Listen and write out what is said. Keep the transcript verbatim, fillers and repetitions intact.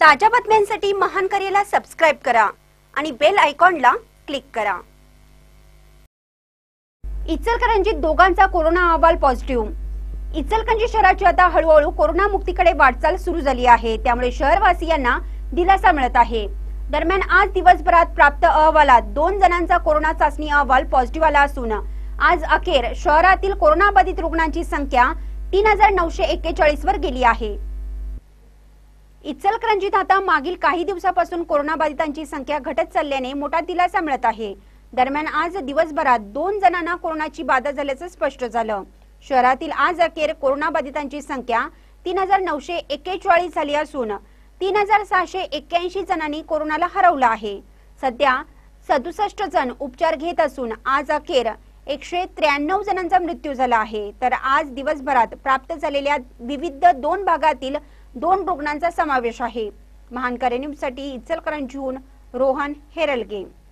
ताज्या बातम्यांसाठी महान करेला सबस्क्राइब करा आणि बेल आयकॉनला क्लिक करा। इचलकरंजीत दोघांचा कोरोना अहवाल पॉझिटिव्ह। इचलकरंजी शहराची आता हळूहळू कोरोना मुक्तीकडे वाटचाल सुरू झाली आहे, त्यामुळे शहरवासियांना दिलासा मिळत आहे। दरम्यान आज दिवसभरात प्राप्त अहवालात दोन जणांचा कोरोना चाचणी अहवाल पॉझिटिव्ह आला असून आज अखेर शहरातील कोरोना बाधित रुग्णांची संख्या तीन हजार नऊशे एक्केचाळीस वर गेली आहे। इचलकरंजीत आता मागील काही दिवसापासून कोरोना बाधितांची संख्या घटत चालल्याने मोठा दिलासा मिळत आहे। दरम्यान आज दिवसभरात दोन जणांना कोरोनाची बाधा झाल्याचं स्पष्ट झालं। शहरातील आज अखेर कोरोना बाधितांची संख्या तीन हजार नऊशे एक्केचाळीस झाली असून तीन हजार सहाशे एक्क्याऐंशी जणांनी कोरोनाला हरवलं आहे। सध्या सदुसष्ट जण उपचार घेत असून आज अखेर एकशे त्र्याण्णव जणांचा मृत्यू झाला आहे। तर आज दिवसभरात प्राप्त झालेल्या विविध दोन भागातील दोन रुग्णांचा समावेश आहे। महान करेन्यूजसाठी इचलकरंजीहून रोहन हेरलगे।